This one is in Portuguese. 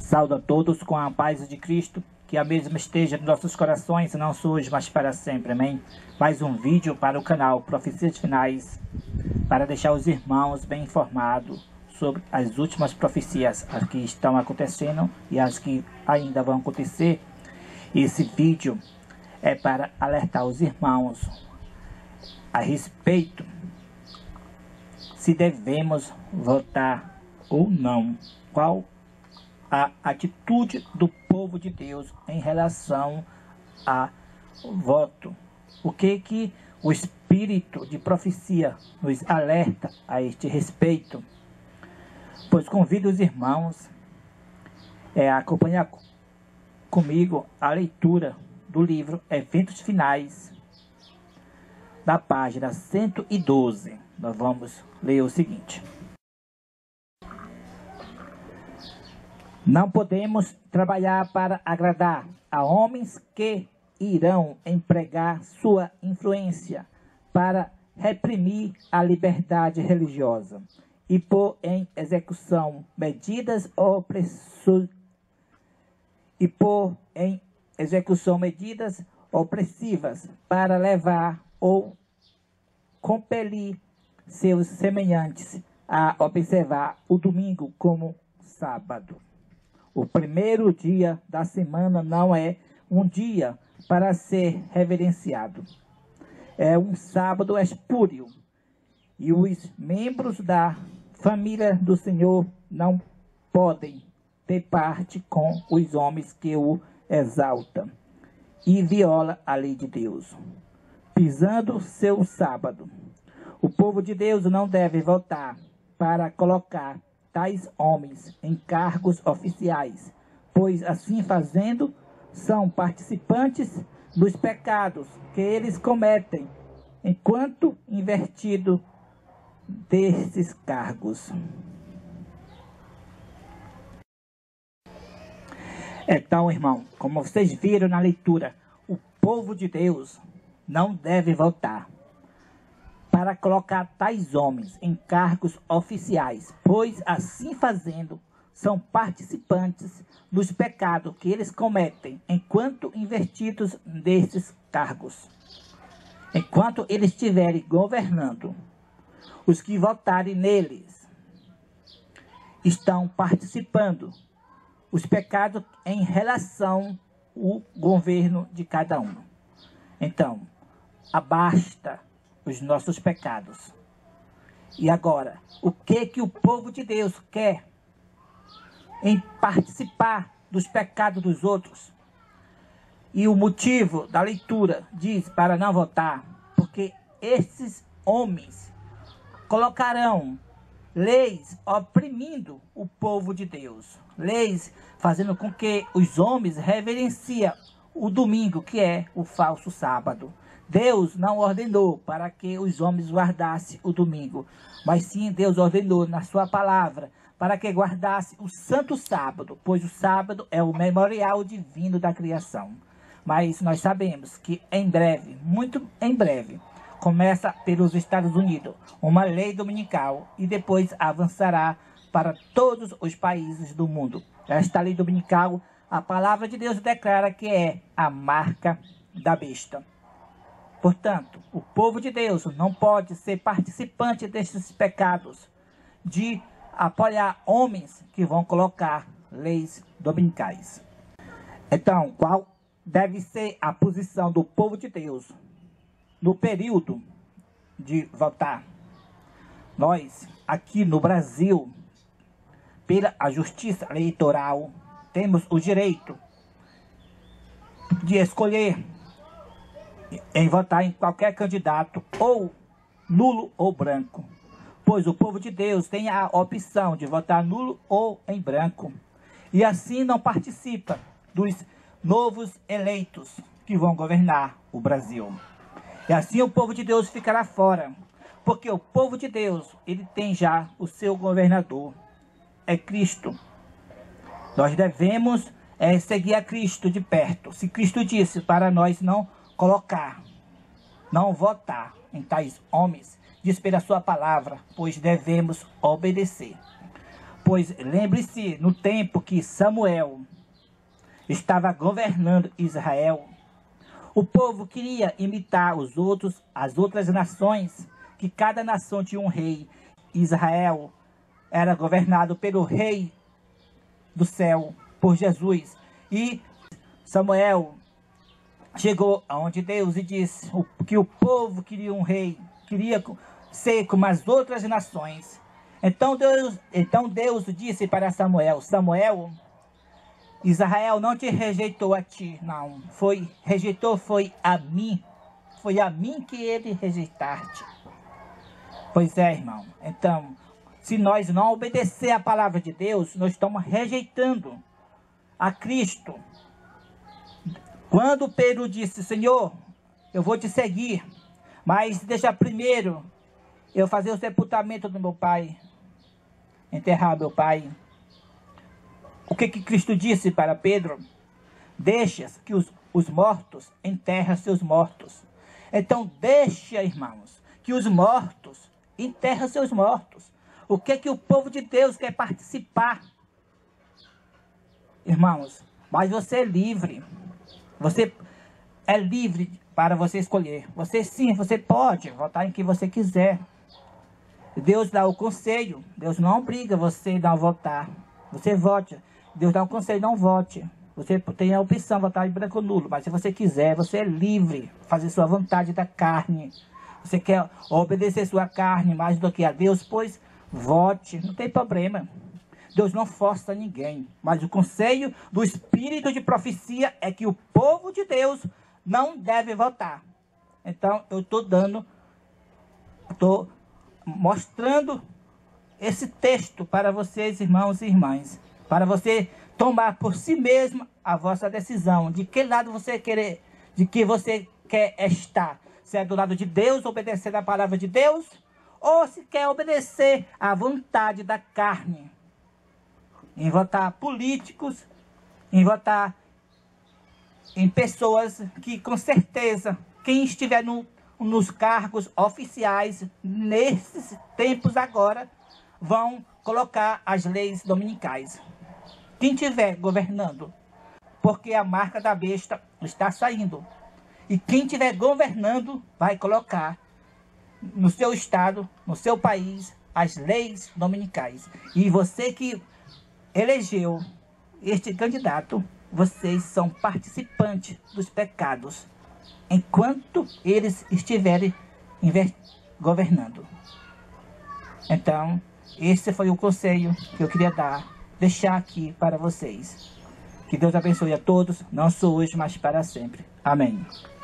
Saúdo a todos com a paz de Cristo, que a mesma esteja nos nossos corações e não surge mais para sempre, amém? Mais um vídeo para o canal Profecias Finais, para deixar os irmãos bem informados sobre as últimas profecias, as que estão acontecendo e as que ainda vão acontecer. Esse vídeo é para alertar os irmãos a respeito se devemos votar ou não, qual a atitude do povo de Deus em relação a voto. O que o Espírito de profecia nos alerta a este respeito? Pois convido os irmãos a acompanhar comigo a leitura do livro Eventos Finais, da página 112. Nós vamos ler o seguinte: não podemos trabalhar para agradar a homens que irão empregar sua influência para reprimir a liberdade religiosa e pôr em execução medidas opressivas para levar ou compelir seus semelhantes a observar o domingo como sábado. O primeiro dia da semana não é um dia para ser reverenciado. É um sábado espúrio. E os membros da família do Senhor não podem ter parte com os homens que o exaltam e viola a lei de Deus, pisando seu sábado. O povo de Deus não deve votar para colocar tais homens em cargos oficiais, pois assim fazendo são participantes dos pecados que eles cometem, enquanto investido desses cargos. Então, irmão, como vocês viram na leitura, o povo de Deus não deve votar para colocar tais homens em cargos oficiais, pois assim fazendo são participantes dos pecados que eles cometem enquanto investidos desses cargos. Enquanto eles estiverem governando, os que votarem neles estão participando os pecados em relação ao governo de cada um. Então, abasta os nossos pecados. E agora, o que o povo de Deus quer em participar dos pecados dos outros? E o motivo da leitura diz para não votar, porque esses homens colocarão leis oprimindo o povo de Deus, leis fazendo com que os homens reverenciem o domingo, que é o falso sábado. Deus não ordenou para que os homens guardassem o domingo, mas sim Deus ordenou na sua palavra para que guardasse o santo sábado, pois o sábado é o memorial divino da criação. Mas nós sabemos que em breve, muito em breve, começa pelos Estados Unidos uma lei dominical e depois avançará para todos os países do mundo. Esta lei dominical, a palavra de Deus declara que é a marca da besta. Portanto, o povo de Deus não pode ser participante destes pecados de apoiar homens que vão colocar leis dominicais. Então, qual deve ser a posição do povo de Deus no período de votar? Nós, aqui no Brasil, pela a justiça eleitoral, temos o direito de escolher em votar em qualquer candidato, ou nulo ou branco, pois o povo de Deus tem a opção de votar nulo ou em branco, e assim não participa dos novos eleitos que vão governar o Brasil. E assim o povo de Deus ficará fora, porque o povo de Deus, ele tem já o seu governador, é Cristo. Nós devemos seguir a Cristo de perto. Se Cristo disse para nós não colocar, não votar em tais homens, diz pela sua palavra, pois devemos obedecer. Pois lembre-se, no tempo que Samuel estava governando Israel, o povo queria imitar as outras nações, que cada nação tinha um rei. Israel era governado pelo rei do céu, por Jesus. E Samuel chegou aonde Deus e disse que o povo queria um rei, queria ser como as outras nações. Então Deus disse para Samuel: Samuel, Israel não te rejeitou a ti, não. Rejeitou a mim. Foi a mim que ele rejeitaste. Pois é, irmão. Então, se nós não obedecer a palavra de Deus, nós estamos rejeitando a Cristo. Quando Pedro disse: Senhor, eu vou te seguir, mas deixa primeiro eu fazer o sepultamento do meu pai, enterrar meu pai. O que Cristo disse para Pedro? Deixa que os mortos enterrem seus mortos. Então deixa, irmãos, que os mortos enterrem seus mortos. O que o povo de Deus quer participar? Irmãos, mas você é livre. Você é livre para você escolher. Você pode votar em quem você quiser. Deus dá o conselho. Deus não obriga você a não votar. Você vote. Deus dá um conselho, não vote. Você tem a opção de votar em branco ou nulo. Mas se você quiser, você é livre. Fazer sua vontade da carne. Você quer obedecer sua carne mais do que a Deus, pois vote. Não tem problema. Deus não força ninguém. Mas o conselho do Espírito de profecia é que o povo de Deus não deve votar. Então, eu estou mostrando esse texto para vocês, irmãos e irmãs, para você tomar por si mesmo a vossa decisão, de que lado você quer estar. Se é do lado de Deus, obedecer a palavra de Deus, ou se quer obedecer à vontade da carne, em votar políticos, em votar em pessoas que, com certeza, quem estiver nos cargos oficiais, nesses tempos agora, vão colocar as leis dominicais. Quem estiver governando, porque a marca da besta está saindo. E quem estiver governando vai colocar no seu estado, no seu país, as leis dominicais. E você que elegeu este candidato, vocês são participantes dos pecados, enquanto eles estiverem governando. Então, esse foi o conselho que eu queria deixar aqui para vocês. Que Deus abençoe a todos, não só hoje, mas para sempre. Amém.